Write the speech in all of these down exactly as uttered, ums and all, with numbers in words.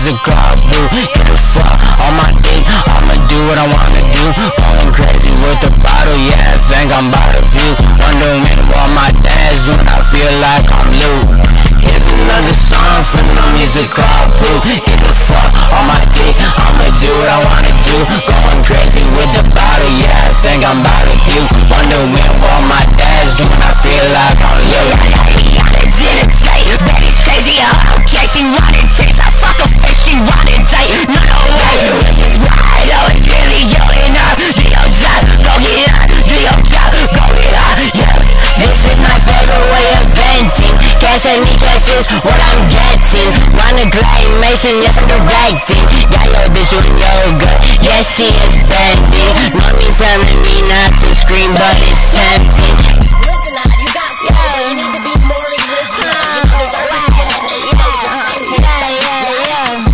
music all blue. Get the fuck on my dick, I'ma do what I wanna do. Going crazy with the bottle, yeah, I think I'm about to puke. Wondering what my dad's when I feel like I'm Luke. Here's another song from the music all blue. Get the fuck on my dick, I'ma do what I wanna do. Going crazy with the bottle, yeah, I think I'm about to puke. Wondering what my dad's when I feel like I'm Luke. Betty's crazy, oh, okay, she wanted taste. I fuck a fish, she wanted date. No, no way, which is right, oh, it's really going up. Do your job, go get up. Do your job, go get up, yeah. This is my favorite way of venting. Can't say me, cash is what I'm getting. Run a claymation, yes, I'm directing. Got your bitch with yoga, yes, she is bending. No need telling me not to scream, but it's tempting. Listen up, you got flow, you need to be more original. You know there's artists that have the same. Yeah, yeah, yeah.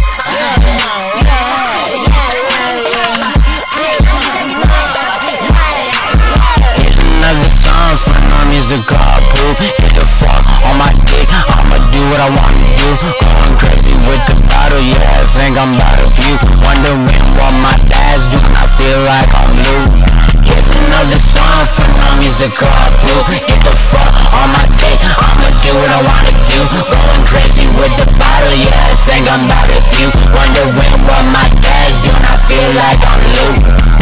Here's another song from my music called Pooh. Hit the fuck on my dick, I'ma do what I wanna do. Going crazy with the bottle, yeah, I think I'm about to puke. Wondering what my dad's doing, I feel like I'm Luke. Here's another song from my music called Pooh. Hit the fuck on my dick, I'ma do what I wanna do. Going crazy with the bottle, yeah, I think I'm about to puke. Wondering what my dad's doing, I feel like I'm Luke.